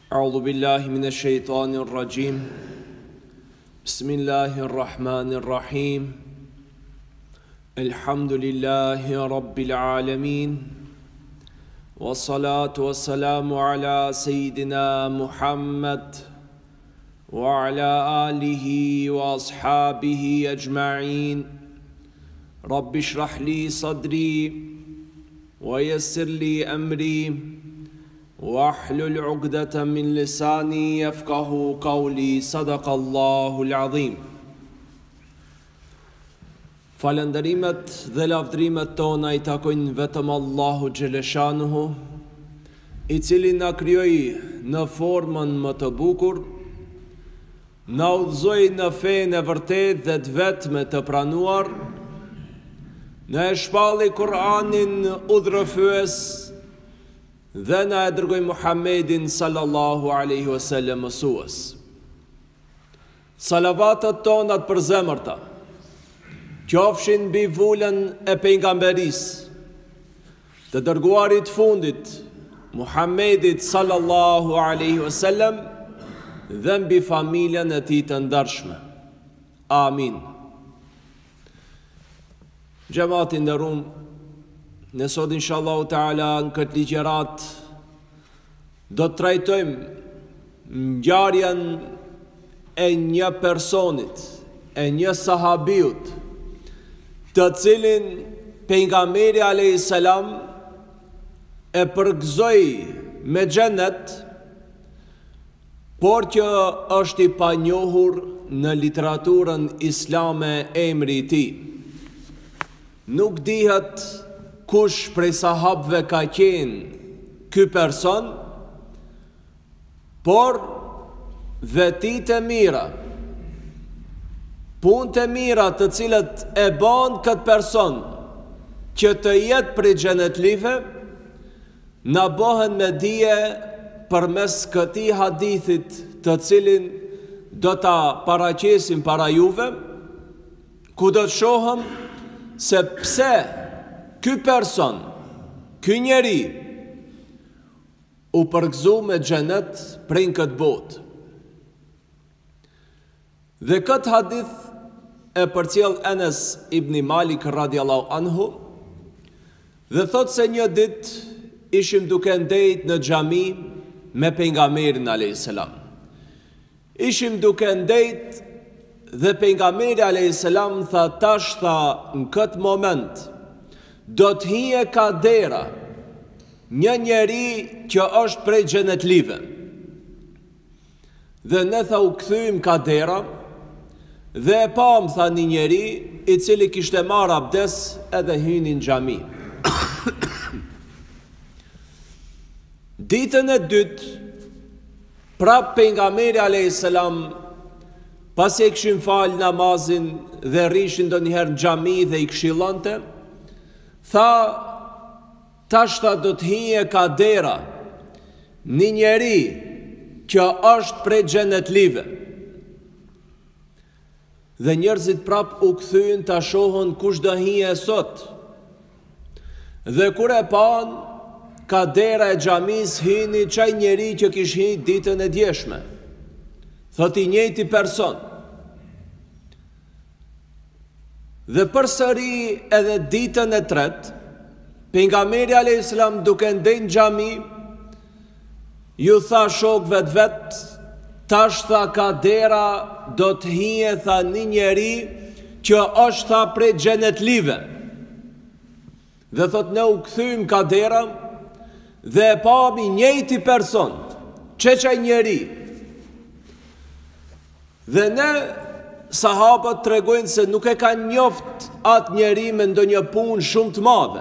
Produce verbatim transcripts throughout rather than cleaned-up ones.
أعوذ بالله من الشيطان الرجيم بسم الله الرحمن الرحيم الحمد لله رب العالمين والصلاة والسلام على سيدنا محمد وعلى آله وأصحابه أجمعين رب اشرح لي صدري ويسر لي أمري واحلل عقدة من لساني يفقه قولي صدق الله العظيم. Falënderimet dhe lavdrimet tona i takojnë vetëm Allahu Xheleshanuhu, i cili na krijoi në formën më të bukur, na udhëzoi në fenë e vërtetë dhe të vetme të pranuar, na e shpalli Kur'anin udhërrëfyes dhe na e dërgoi Muhammedin sallallahu alaihi wasallam mësues. Salavatet tona të përzemërta qofshin mbi vulën e pejgamberisë, të dërguarit fundit Muhammedit sallallahu alaihi wasallam dhe mbi familjen e tij të ndershme. Amin. Xhamati nderuam, ne sot inshallah taala në këtë ligjërat do të trajtojmë ngjarjen e një personit, e një sahabiut, të cilin pejgamberi alayhis salam e përgëzoi me xhenet, por që është i panjohur në literaturën islame emri i tij. Nuk dihet kush prej sahabëve ka qenë ky person, por vetit e mira, punë e mira të cilët e bën këtë person që të jetë prej xhenetlive, na bëhen me dije përmes këtij hadithit të cilin do ta paraqesim para juve, ku do të shohëm se pse ky person, ky njeri u përgëzu me xhenet prej këtë botë. Dhe këtë hadith e përcjell Enes ibn Malik radiallahu anhu, dhe thot se një ditë ishim duke ndejt në xhami me pejgamberin alayhis salam. Ishim duke ndejt dhe pejgamberi alayhis salam tha, tash tha, në këtë moment do të hije ka dera një njeri që është prej xhenetlive. Dhe ne tha u kthyem ka dera dhe e pam, tha, një njeri i cili kishte marrë abdes edhe hyni në xhami. Ditën e dytë, prap pejgamberi alayhis salam, pasi e kishin fal namazin dhe rrishin ndonjëherë në xhami dhe i këshillonte, tha, tash tha do të hije ka dera një njeri që është prej xhenetlive. Dhe njerëzit prap u kthyen ta shohën kush do hije sot. Dhe kur e pan, ka dera e xhamis hyni çaj njeri që kish hyrë ditën e djeshme. Thot i njëjti person. Dhe përsëri edhe ditën e tretë, pejgamberi alayhis salam duke ndejnë xhami, ju tha shokëve të vet, tash tha ka dera do të hije, tha, një njeri që është, tha, prej xhenetlive. Dhe thot ne u kthyem ka dera dhe e pami njëjti person, çeçaj njeri. Dhe ne sahabët tregojnë se nuk e kanë njoft atë njeri me ndonjë punë shumë të madhe,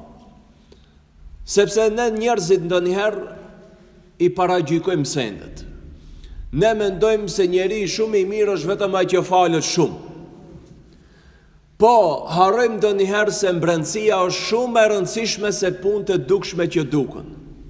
sepse ne njerëzit ndonjëherë i paragjykojmë sendet. Ne mendojmë se njeri shumë i mirë është vetëm ai që falet shumë. Po, harrojmë ndonjëherë se mbrëmësia është shumë e rëndësishme se punët e dukshme që duken.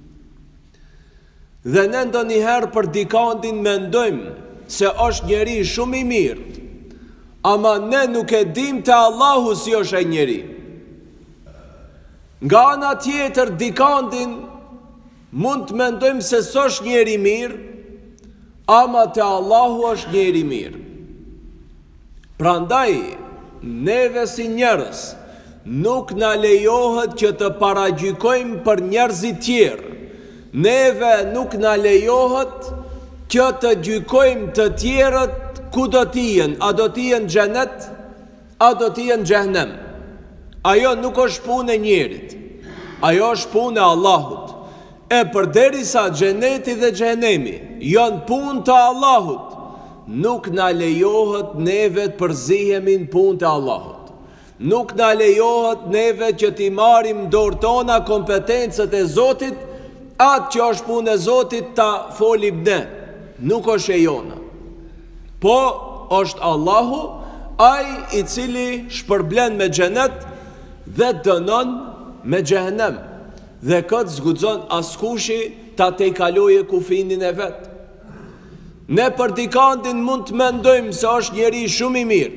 Dhe ne ndonjëherë për dikandin mendojmë se është njeri shumë i mirë, ama ne nuk e dim te Allahu si është ai njeri. Nga ana tjetër dikandin mund të mendojmë se s'është njeri mirë, ama te Allahu është njeri mirë. Prandaj, neve si njerëz, nuk na lejohet që të paragjykojmë për njerëzit tjerë. Neve nuk na lejohet që të gjykojmë të tjerët ku do t'ijen, a do t'ijen xhenet, a do t'ijen xhehenem. Ajo nuk është punë e njerit, ajo është punë e Allahut. E përderisa xheneti dhe xhehenemi janë punë të Allahut, nuk na lejohet neve të përzihemi në punë të Allahut. Nuk na lejohet neve që t'i marrim dorë tona kompetencët e Zotit, atë që është punë e Zotit ta folim ne. Nuk është e jona. Po është Allahu, ai i cili shpërblen me xhenet dhe dënon me xhehenem. Dhe këtë zguxon askushi ta tejkaloje kufinin e vet. Ne për dikandin mund të mendojmë se është njeri shumë i mirë.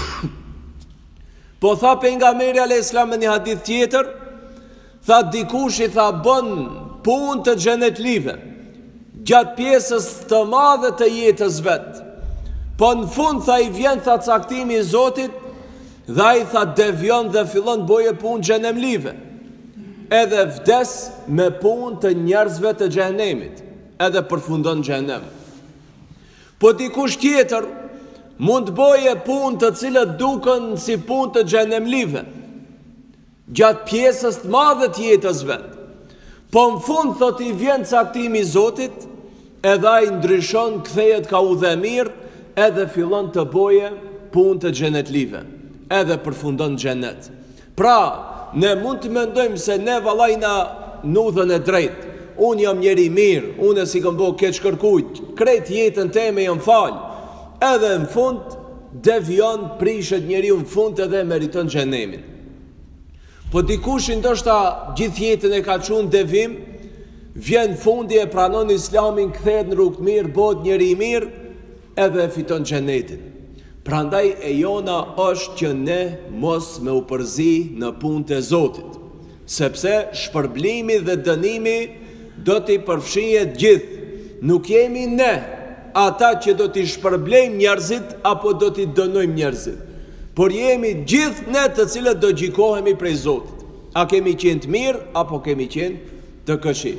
Po tha pejgamberi alayhis salam në një hadith tjetër, tha dikush i tha bën punë të xhenetlive gjatë pjesës të madhe të jetës vet. Po në fund tha i vjen tha caktimi i Zotit dhe ai tha devion dhe fillon boje punë xhenemlive. Edhe vdes me punë të njerëzve të xhehenemit, edhe përfundon në xhehenem. Po dikush tjetër mund boje punë të cilët duken si punë të xhenemlive gjatë pjesës të madhe të jetës vet. Po në fund thot i vjen caktimi i Zotit, edhe ai ndryshon, kthehet ka udhë mirë, edhe fillon të boje punë të xhenetlive, edhe përfundon në xhenet. Pra, ne mund të mendojmë se ne vallai na në udhën e drejtë. Unë jam njeri mirë, unë si kam bëu keq kërkujt, krejt jetën teme jam fal. Edhe në fund devion, prishet njeriu në fund edhe meriton xhenemin. Po dikush ndoshta gjithë jetën e ka çuar në devim, vjen fundi e pranon Islamin, kthehet në rrugë të mirë, bëhet njeri i mirë, edhe fiton xhenetin. Prandaj e jona është që ne mos me u përzi në punët e Zotit, sepse shpërblimi dhe dënimi do t'i përfshihet gjithë. Nuk jemi ne ata që do t'i shpërblejmë njerëzit apo do t'i dënojmë njerëzit, por jemi gjithë ne të cilët do gjikohemi prej Zotit. A kemi qenë të mirë apo kemi qenë të këqij?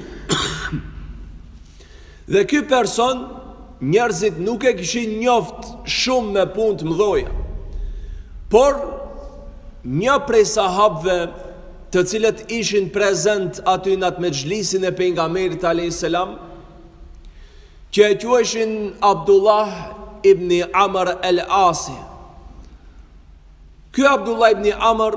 Dhe ky person njerëzit nuk e kishin njoft shumë me punë të mëdha. Por një prej sahabëve të cilët ishin prezent aty në atë mexhlisin e pejgamberit alayhis salam, që e quajshin Abdullah ibn Amr el-Asi. Ky Abdullah ibn Amr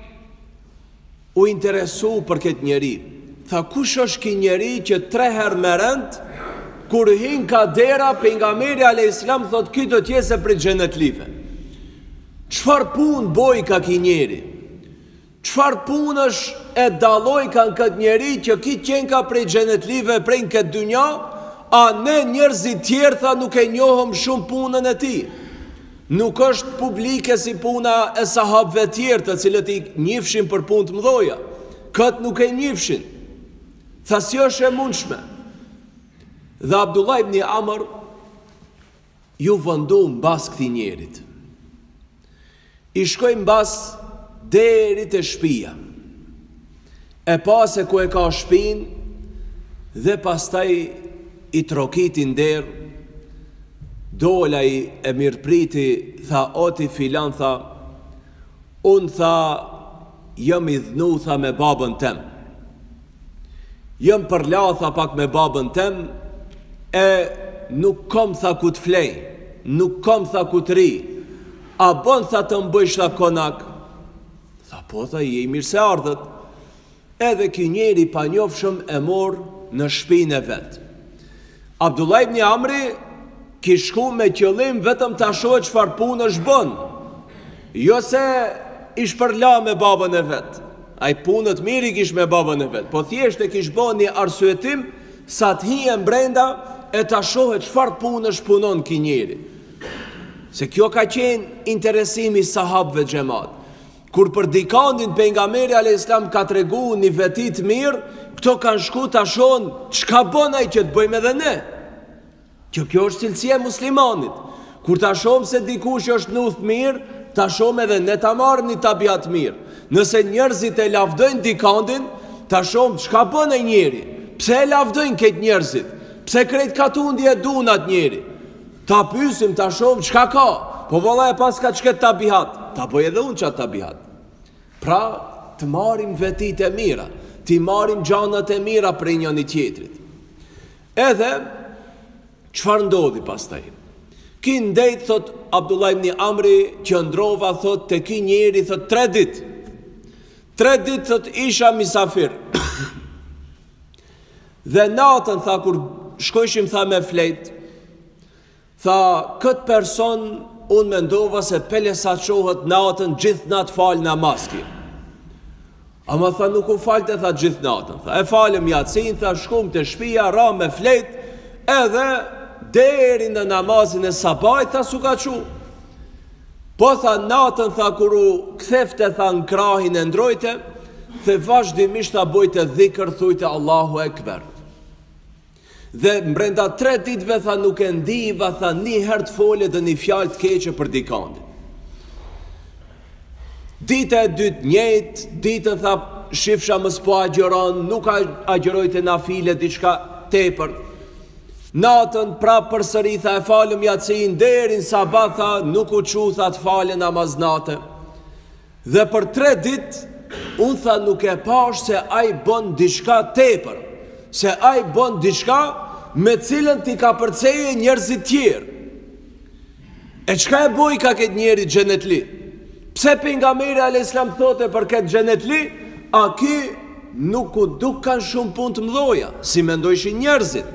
u interesu për këtë njeri. Tha, kush është ky njeri që tre herë me rënd, kur hin ka dera, pejgamberi alayhis salam thot, ky do të jetë për xhenetlive. Çfarë punë boi ka ky njeri? Çfarë punësh e dalloi kanë këtë njeri që ki qenë ka prej xhenetlive prej në këtë dynja, a ne njerëzit tjerë tha nuk e njohëm shumë punën e tij. Nuk është publike si puna e sahabëve tjerë të cilët i njifshin për punë të mëdha. Këtë nuk e njifshin. Tha si është e mundshme. Dhe Abdullah ibn Amr ju vëndu mbas këtij njerit. I shkoi mbas deri te shtëpia. E pa se ku e ka shtëpinë dhe pastaj i trokiti nder, dola i e mirëpriti, tha, o ti filan, tha, unë tha, jam i dhnu, tha, me babën tem. Jam përla, tha, pak me babën tem, e nuk kom, tha, ku të flej, nuk kom, tha, ku të ri, a bon, tha, të mbëjsh, tha, konak. Tha, po, tha, je i mirë se ardhët. Edhe ky njeri pa njofshëm e mor në shtëpinë e vet. Abdullah ibn Amri ki shku me qëllim vetëm ta shohë çfarë punësh bën. Jo se ish përla me babën e vet. Ai punët mirë i kish me babën e vet, po thjesht e kish bën një arsyetim sa të hijen brenda e ta shohë çfarë punësh punon ky njeri. Se kjo ka qenë interesimi i sahabëve xhamat. kur për dikandin pejgamberi alayhis salam ka tregu një veti të mirë, këto kanë shku ta shohin çka bën ai që të bëjmë edhe ne. Që kjo është cilësia e muslimanit. Kur ta shohim se dikush është në udhë mirë, ta shohim edhe ne ta marrim një tabiat mirë. Nëse njerëzit e lavdojnë dikandin, ta shohim çka bën ai njeri. Pse e lavdojnë këtë njerëzit? Pse krejt katundje e duan atë njeri? Ta pyesim, ta shohim çka ka. Po valla e pas ka çket tabiat. Ta bëj edhe unë çat tabiat. Pra, të marrim vetit e mira, të marrim gjanat e mira prej njëri tjetrit. Edhe çfarë ndodhi pastaj? Ki ndejt, thot Abdullah ibn Amri, që ndrova, thot, te ky njeri, thot, tre dit. Tre dit, thot, isha misafir. Dhe natën, tha, kur shkojshim, tha, me flet, tha, këtë person, unë mendova se pele sa qohët natën, gjithë natë falë namaski. Ama, tha, nuk u falte, tha, gjithë natën. Tha, e falem jatsin, tha, shkum të shpia, ra me flet, edhe deri në namazin e sabajt, tha, su ka qu. Po, tha, natën, tha, kur u kthefte, tha, në krahin e ndrojte, the vazhdimisht ta bojte dhikër, thujte Allahu Ekber. Dhe mbrenda tre ditëve, tha, nuk e ndiva, tha, një herë të fole dhe një fjalë të keqe për dikandin. Dita e dytë njëjtë, ditën, tha, shifsha më s'po agjeron, nuk agjerojte na file, diçka tepër. Natën pra përsëri, tha, e falem jatsin, derin sabat, tha, nuk u qu, tha, të fale namaz natë. Dhe për tre ditë, unë, tha, nuk e pash se ai bën diçka tepër, se ai bën diçka me cilën ti ka përceje njerëzit tjerë. E çka e boj ka këtë njeri xhenetli? Pse pejgamberi alayhis salam thotë për këtë xhenetli, a ky nuk u duk kanë shumë punë të mëdha, si mendojshin njerëzit.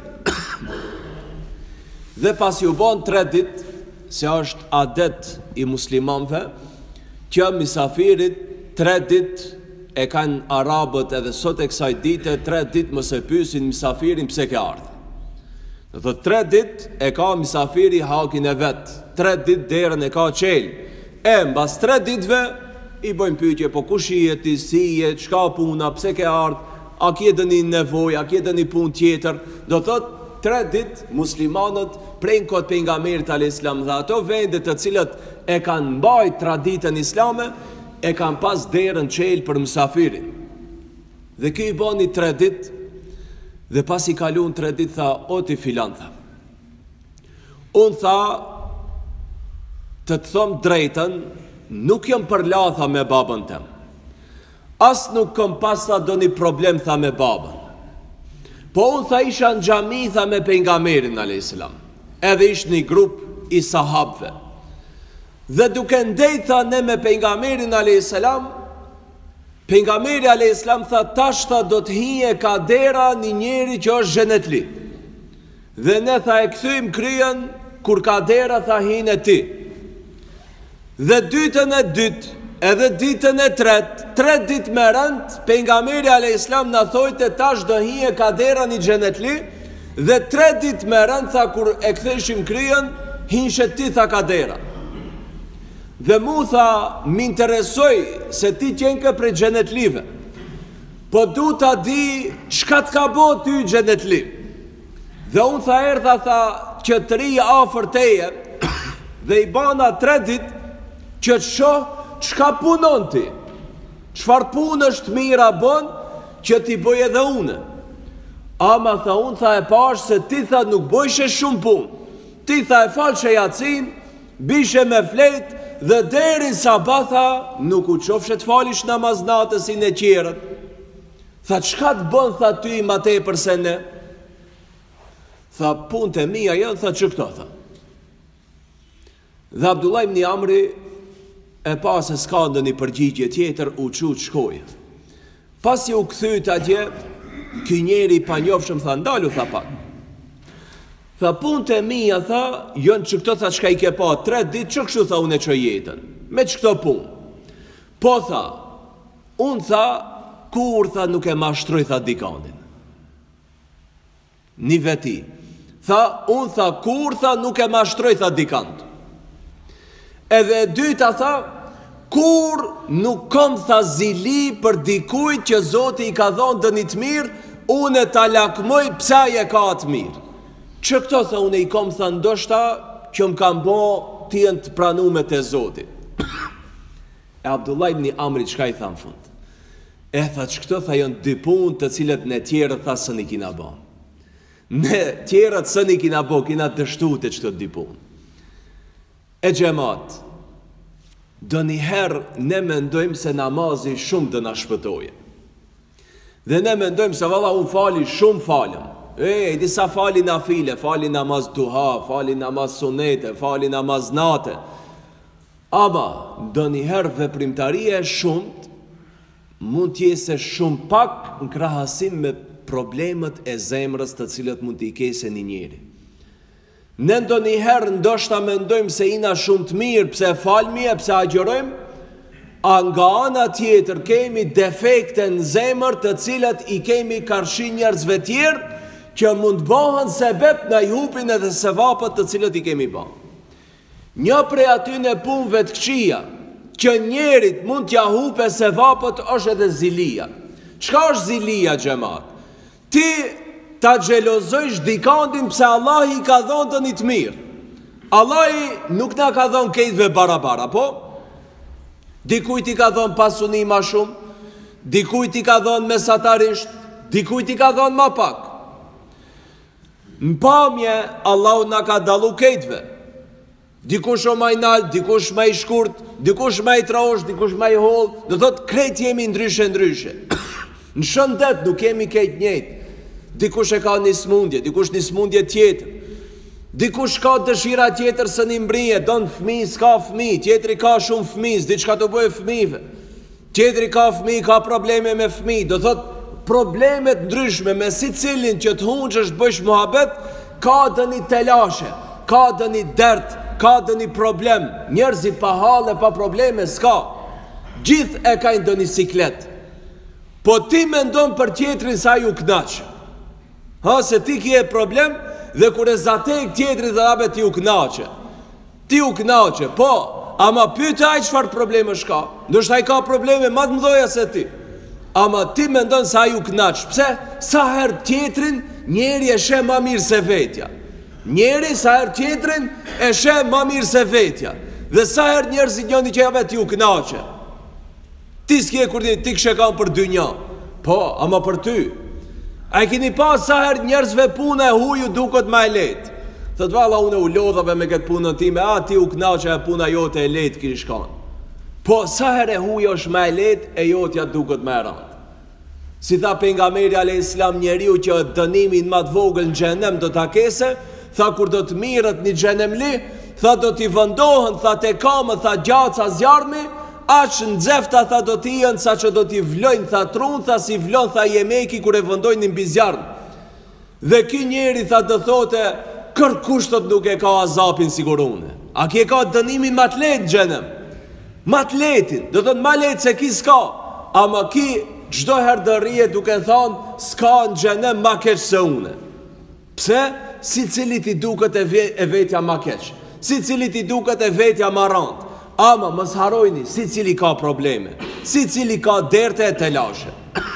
Dhe pas ju bon tre dit, se është adet i muslimanve, që misafirit tre dit e kanë arabët edhe sot e kësaj dite, tre dit mëse pysin misafirin pse ke ardhë. Dhe tre dit e ka misafiri hakin e vetë, tre dit derën e ka qelë. E mbas tre ditve i bojmë pyetje, po kush je ti, si je, çka puna, pse ke ardhë, a kje dëni nevojë, a kje dëni punë tjetër. Do thot tre dit muslimanët prejnë këtë pejgamberit alayhis salam dhe ato vende të cilët e kanë mbajtur traditën islame, e kanë pas derën qelë për mësafirin. Dhe kjo i bani tre dit, dhe pas i kalun tre dit, tha, o ti filan, tha. Unë, tha, të të thom drejten, nuk jam përlatha me babën tem. As nuk këm pas, tha, do një problem, tha, me babën. Po unë, tha, isha në xhami, tha, me pejgamberin alayhis salam. Edhe ishtë një grup i sahabëve. Dhe duke ndejt, tha, ne me pejgamberin alayhis salam, pejgamberi alayhis salam tha, tash, tha, do të hije ka dera një njeri që është xhenetli. Dhe ne, tha, e kthym kryen kur ka dera, tha, hinë e ti. Dhe dytën e dytë, edhe ditën e tretë, tre ditë me rënd, pejgamberi alayhis salam na thojte tash do hije ka dera një xhenetli, dhe tre ditë me rënd, tha, kur e ktheshim kryen, hinshe ti, tha, ka dera. Dhe mu, tha, m'interesoj se ti qenke prej xhenetlive, po du ta di çka të ka bo ty xhenetli. Dhe unë, tha, erdha, tha, që të ri afër teje, dhe i bana tre dit që të shoh çka punon ti, çfarë punë është mira bën që ti bëj edhe une. Ama, tha, unë, tha, e pash se ti, tha, nuk bëjshe shumë punë, ti, tha, e falshe jacin, bishe me flet, dhe deri sabat, tha, nuk u qofshe të falish namaz natës si në qerët. Tha, çka të bën, tha, ty ma tepër se ne? Tha, punët e mia janë, tha, që këto, tha. Dhe Abdullah ibn Amri e pas e s'ka ndë një përgjigje tjetër, u qut shkoje. Pas i u këthyt atje, ky njeri pa njofshëm, tha, ndalu, tha, pak. Tha, punët e mia, tha, jënë që këto, tha, qka i ke pa tre dit, që kështu, tha, unë e që jetën, me që këto punë. Po, tha, unë, tha, kur, tha, nuk e mashtroj, tha, dikandin. Një veti. Tha, unë, tha, kur, tha, nuk e mashtroj, tha, dikand. Edhe e dyta, tha, kur nuk kom tha zili për dikujt që Zoti i ka dhonë dënit mirë, unë e ta lakmoj pse ai e ka atë mirë. Që këto tha unë i kom tha ndoshta që më kam bo tien të pranume të Zotit. E Abdullah ibn Amri çka i tha në fund? E tha që këto tha janë dy punë të cilët ne tjerët tha së një kina bo. Ne tjerët së një kina bo, kina dështu të qëto dy punë. E xhamat, do njëherë ne mendojmë se namazi shumë dë na shpëtoje. Dhe ne mendojmë se valla unë fali shumë falem. E, disa fali nafile, fali namaz duha, fali namaz sunete, fali namaz nate. Ama, do njëherë veprimtaria e shumët, mund t'jese shumë pak në krahasim me problemet e zemrës të cilët mund t'i kese një njeri. Ne ndo njëherë ndoshta mendojmë se ina shumë të mirë, pse falmi e pse agjërojmë, a nga ana tjetër kemi defekte në zemër të cilët i kemi karshi njerëzve tjerë, që mund bëhen sebeb në jupin edhe sevapët të cilët i kemi ba. Një prej aty në punëve të këqija, që njerit mund t'ja hupe sevapët është edhe zilia. Çka është zilia, xhamat? Ti ta xhelozojsh dikandin pse Allah i ka dhonë të një të mirë. Allah i nuk na ka dhonë kejtve barabara, po? Dikujt i ka dhonë pasuni ma shumë, dikujt i ka dhonë mesatarisht, dikujt i ka dhonë ma pak. Në pamje, Allah na ka dalu kejtve. Dikush o ma i nalë, dikush ma i shkurt, dikush ma i traosh, dikush ma i hollë, dhe thot krejt jemi ndryshe ndryshe. Në shëndet nuk kemi kejt njëjtë. Dikush e ka një smundje, dikush një smundje tjetër. Dikush ka dëshira tjetër së një mbrije, donë fmi, s'ka fmi, tjetëri ka shumë fmi, s'di qka të bëjë fmive. Tjetëri ka fmi, ka probleme me fmi, do thot problemet ndryshme me si cilin që të hunqë është bëjsh muhabet, ka dë një telashe, ka dë një dert, ka dë një problem. Njerëzi pa hale, pa probleme, s'ka. Gjithë e ka ndë një siklet. Po ti me ndonë për tjetërin sa ju knaqë. Ha, se ti kje e problem, dhe kur e zatek tjetëri dhe abe ti u knaqe. Ti u knaqe, po, ama pyte aj qëfar probleme shka. Ndështë aj ka probleme ma të mdoja se ti. Ama ti me ndonë sa ju knaqe. Pse? Sa her tjetërin, njeri e she ma mirë se vetja. Njeri sa her tjetërin, e she ma mirë se vetja. Dhe sa her njerëzit njëni që abe ti u knaqe. Ti s'kje kur ti, ti këshe kam për dy një. Po, ama për ty. A i kini pas sa her njerëzve punë e huju duket ma e letë. Thët valla une u lodhave me këtë punën time, a ti u knaqe e puna jote e letë kini shkanë. Po sa her e huju është ma e letë e jotja duket ma e randë. Si tha pejgamberi alayhis salam, njeriu që dënimin ma të vogël në xhenem do ta kese, tha kur do të mirët një xhenemli, tha do t'i vendohen, tha te kamë, tha gjaca zjarmi, aq në xefta tha do t'i jenë sa që do t'i vlojnë, tha trun, tha si vlon, tha jemeki kur e vendojnë një mbi zjarm. Dhe ky njeri tha do thote, kërkushtot nuk e ka azapin sigurune. A ki e ka dënimin ma të letë xhenem? Ma të letin, do thotë ma letë se ki s'ka, ama ki çdo herë dërrije duke thonë s'ka në xhenem ma keq se une. Pse? Si cili ti duket e, ve, e vetja ma keq, si cili ti duket e vetja ma rand. Ama mos harojni, si cili ka probleme, si cili ka derte e telashe.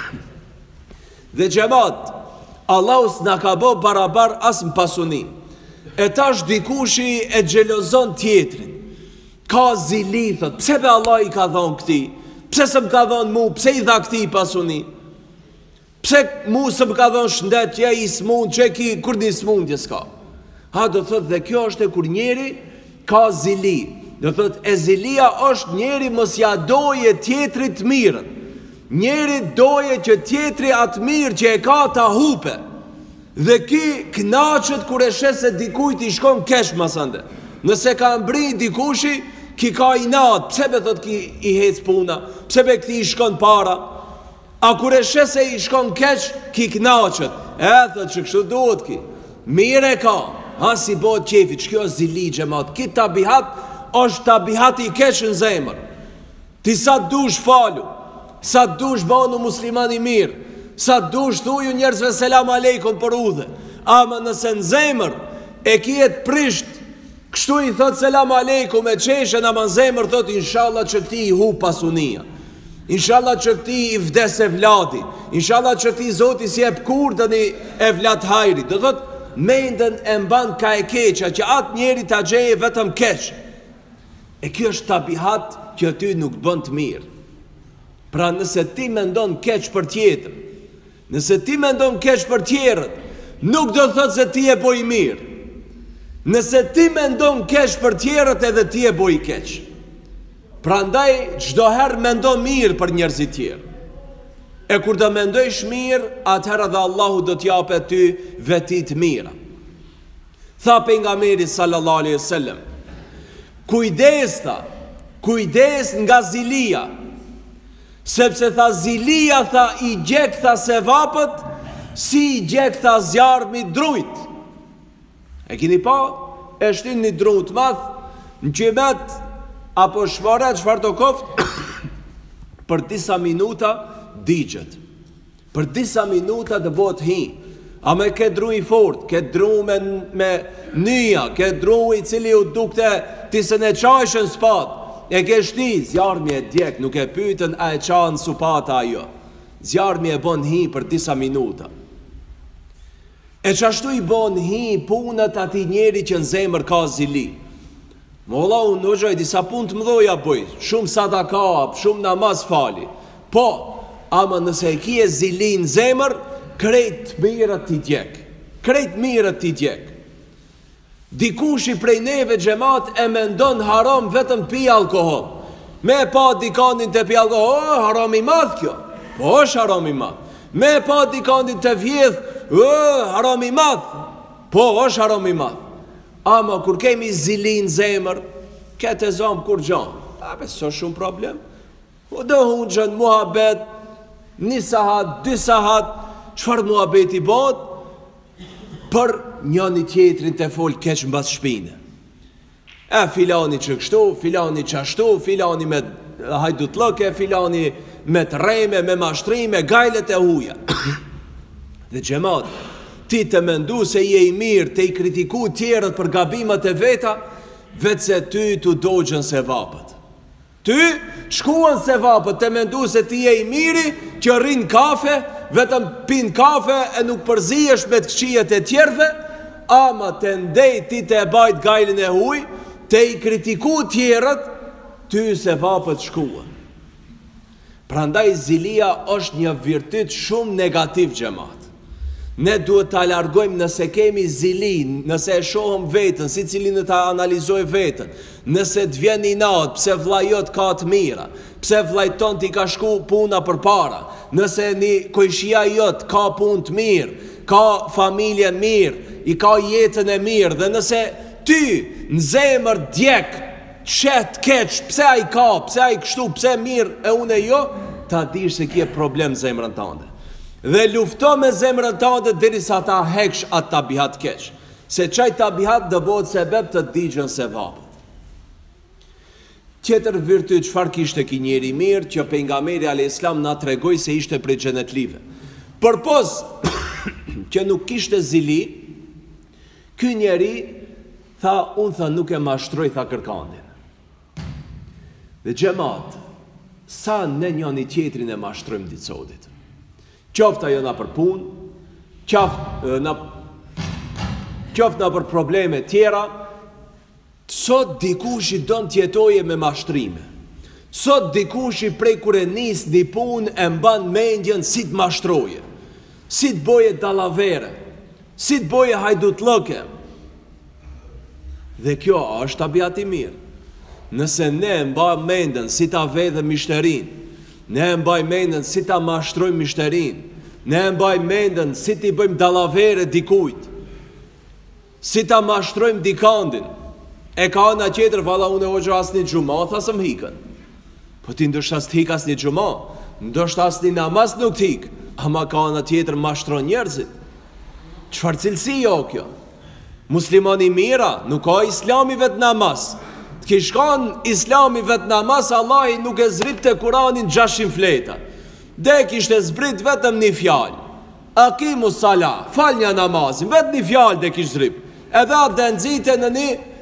Dhe xhamat, Allahu s'na ka bë barabar as në pasuni. E tash dikushi e xhelozon tjetrin. Ka zili, thot, pse be Allah i ka dhonë këti? Pse së më ka dhonë mu? Pse i dha këti pasuni? Pse mu së më ka dhonë shëndet, që i smund, që ki, kur një smundje s'ka? Ha, do thot, dhe kjo është e kur njeri ka zili. Do thot, e zilia është njeri mos ja doje tjetrit mirën. Njeri doje që tjetri atë mirë që e ka ta hupe. Dhe ki knaqët kur e shese dikujt i shkon kesh masande. Nëse ka mbri dikushi, ki ka i natë, pse be thot ki i hec puna, pse be këti i shkon para. A kur e shese i shkon kesh, ki knaqët. E thot që kështu duhet ki. Mire ka, ha si bot qefi, që kjo zili gjemat, ki tabihat, është tabihati i kesh në zemër. Ti sa dush falu, sa dush banu muslimani mirë, sa dush thuju njerëzve selam aleikum për udhe, ama nëse në zemër e kjet prisht Kështu i thot selam aleikum e qeshe në manzemër, thot inshallah që këti i hu pasunia, inshallah që këti i vdes e vladi, inshallah që këti zoti si e pëkurdën e vlat hajri. Do thot mendën e mban ka e keqa, që atë njeri të gjeje vetëm keq. E kjo është tabihat që ty nuk bën të mirë. Pra nëse ti mendon keq për tjetër, nëse ti mendon keq për tjerët, nuk do thot se ti e boj mirë. Nëse ti mendon keq për tjerët, edhe ti e boj keq. Prandaj çdo herë mendo mirë për njerëzit tjerë. E kur do mendojsh mirë, atëherë dhe Allahu do t'japë ty vetit mira. Tha pejgamberi sallallahu alaihi wasallam, kujdes tha, kujdes nga zilia, sepse tha zilia tha i gjek tha sevapët, si i gjek tha zjarmi drujt. E kini pa, e shtin një drujt madh, në qimet, apo shmore, çfarë të koft, për disa minuta digjet. Për disa minuta të bot hi. A me ke dru i fort, ke dru me, me nyja, ke dru i cili u dukte tisën e qajshën spat, e ke shti, zjarmi e djek, nuk e pytën a e qanë supata ajo. Zjarmi e bon hi për disa minuta. E qashtu i bon hi punët ati njeri që në zemër ka zili. Molla unë në gjoj, disa punë të mdoja bëj, shumë sadaka, shumë namaz fali. Po, ama nëse e kje zili në zemër, krejt mirët t'i djek. Krejt mirët t'i djek. Dikushi prej neve gjemat e mendon haram vetëm pi alkohol. Me pa dikanin të pi alkohol, oh, haram i madh kjo. Po, është haram i madh. Me pa dikanin të vjedh, oh, haram i madh. Po, është haram i madh. Ama kur kemi zilin zemër, këtë e zomë kur gjanë. A beso shumë problem. O do hunë gjënë muhabet, një sahat, dy sahat, qëfar muhabet i bot, për njëni tjetrin të folë keq në bas shpine. E filani që kështu, filani që ashtu, filani me hajdut lëke, filani me të rejme, me mashtrime, gajlet e huja. Dhe gjemat, ti të mendu se je i mirë, të i kritiku tjerët për gabimet e veta, vetë se ty të dojgjën se vapët. Ty shkuan se vapët, të mendu se ti je i miri, që rinë kafe, vetëm pin kafe e nuk përzijesh me të këshijet e tjerve, ama të ndej ti të e bajt gajlin e huj, të i kritiku tjerët, ty se vapët shkuan. Prandaj zilia është një virtyt shumë negativ gjemat. Ne duhet të alargojmë nëse kemi zilin, nëse e shohëm vetën, si cilin të analizoj vetën, nëse të vjen i natë, pse vlajot ka të mira, pse vlajton t'i ka shku puna për para, nëse një kojshia jot ka pun të mirë, ka familje mirë, i ka jetën e mirë, dhe nëse ty në zemër djek, qet, keq, pse a i ka, pse a i kështu, pse mirë e une jo, ta dish se kje problem zemrën tënde. Dhe lufto me zemrën tënde deri sa ta heksh atë tabihat keq. Se qaj tabihat dë bëhet sebeb të digjën se vapët. Tjetër virtyt çfarë kishte ky njeri mirë që pejgamberi alayhis salam na tregoi se ishte prej xhenetlive. Përpos që nuk kishte zili, ky njeri tha, unë tha nuk e mashtroj tha kërkandin. Dhe xhamat, sa ne njëri tjetrin e mashtrojmë ditë sotit. Qofta jo na për punë, qofta na qofta na për probleme tjera, sot dikush i don të jetoje me mashtrime. Sot dikush i prej kur e nis një punë e mban mendjen si të mashtroje, si të boje dallavere, si të boje hajdutllëke. Dhe kjo është tabiat i mirë. Nëse ne mbajmë mendjen si ta vedhë mishterin, ne mbajmë mendjen si ta mashtrojmë mishterin, ne mbajmë mendjen si t'i bëjmë dallavere dikujt, si ta mashtrojmë dikandin. E ka ana tjetër, valla unë e hoxha asni gjuma, thasëm hikën. Po ti ndoshta as t'hik asni gjuma, ndoshta asni namaz nuk t'hik, ama ka ana tjetër mashtron njerëzit. Çfarë cilësi jo kjo? Muslimani mira, nuk ka islami vetë namaz. T'kishkan islami vetë namaz, Allahi nuk e zrit të Kuranin gjashin fleta. Dhe kishte zbrit vetëm një fjalë. Akimu sala, fal një namazin, vetë një fjalë dhe kish zrit. Edhe atë dhe nëzite në një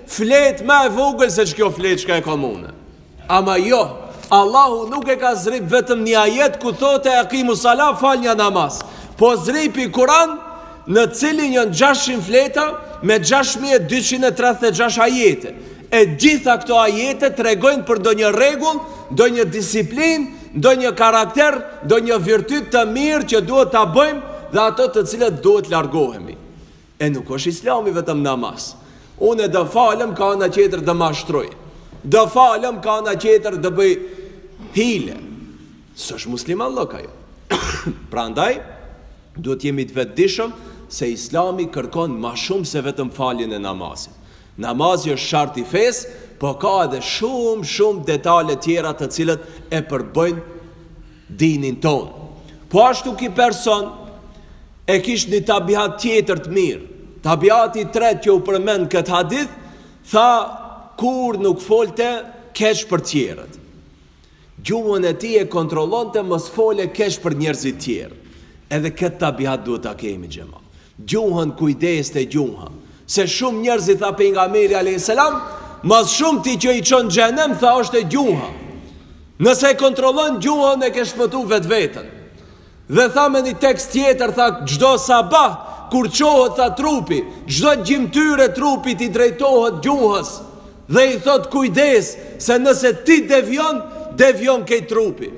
flet më e vogël se që kjo flet që ka e komune. Ama jo, Allahu nuk e ka zrip vetëm një ajet ku thote e akimu salat, fal një namaz. Po zripi Kur'an në cilin janë gjashtëqind fleta me gjasht mijë e dyqind e tridhjetë e gjashtë ajete. E gjitha këto ajete tregojnë për ndonjë rregull, ndonjë disiplinë, ndonjë karakter, ndonjë virtyt të mirë që duhet ta bëjmë dhe ato të cilat duhet largohemi. E nuk është Islami vetëm namaz. Unë do falem, ka ana tjetër do mashtroj. Do falem, ka ana tjetër do bëj hile. S'është musliman llok ajo. Prandaj duhet jemi të vetëdijshëm se Islami kërkon më shumë se vetëm faljen e namazit. Namazi është shart i fesë, po ka edhe shumë shumë detale tjera të cilët e përbëjnë dinin ton. Po ashtu ki person e kish një tabiat tjetër të mirë. Tabiati i tretë që u përmend këtë hadith, tha kur nuk folte keq për tjerët. Gjuhën e tij e kontrollonte mos fole keq për njerëzit tjerë. Edhe këtë tabiat duhet ta kemi xhema. Gjuhën, kujdes te gjuha. Se shumë njerëz i tha pejgamberi alayhis salam, mas shumë ti që i çon xhenem, tha është e gjuha. Nëse e kontrollon gjuhën e ke shpëtu vetveten. Dhe tha me një tekst tjetër, tha çdo sabah kur qohet tha trupi, çdo gjymtyrë trupit i drejtohet gjuhës dhe i thot kujdes se nëse ti devion, devion ke trupi.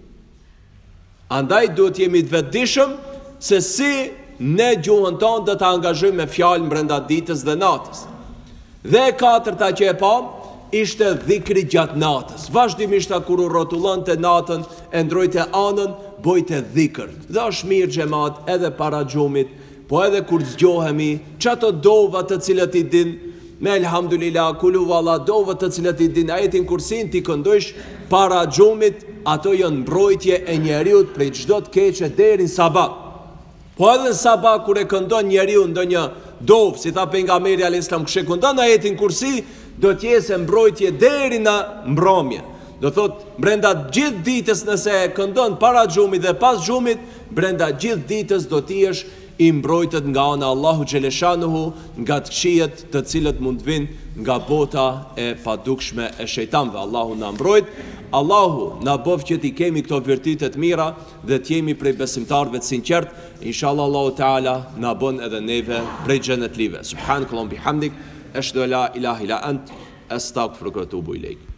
Andaj duhet jemi të vetëdijshëm se si ne gjuhën tonë do të angazhojmë me fjalë brenda ditës dhe natës. Dhe e katërta që e pa ishte dhikri gjatë natës. Vazhdimisht kur u rrotullonte natën, e ndrojte anën, bojte dhikr. Dhe është mirë xhamat edhe para xhumit, po edhe kur zgjohemi, çato dova të cilat i din, me elhamdulillah, kulu valla, dova të cilat i din, ajetin kursin ti këndojsh para xhumit, ato janë mbrojtje e njeriu prej çdo të keqe deri në sabat. Po edhe në sabah kur e këndon njeriu ndonjë dovë, si tha pejgamberi alayhis salam, kush e këndon ajetin kursi, do të jesë mbrojtje deri në mbrëmje. Do thot brenda gjithë ditës nëse e këndon para xhumit dhe pas xhumit, brenda gjithë ditës do të jesh i mbrojtët nga ana Allahu xheleshanuhu, nga të këqijet të cilët mund të vinë nga bota e padukshme e shejtanëve. Allahu na mbrojt. Allahu na bëf që ti kemi këto virtyte të mira dhe të jemi prej besimtarëve të sinqert. Inshallah Allahu Teala na bën edhe neve prej xhenetlive. Subhanakallahumma bihamdik, ashhadu an la ilaha illa ant, astaghfiruka wa atubu ilaik.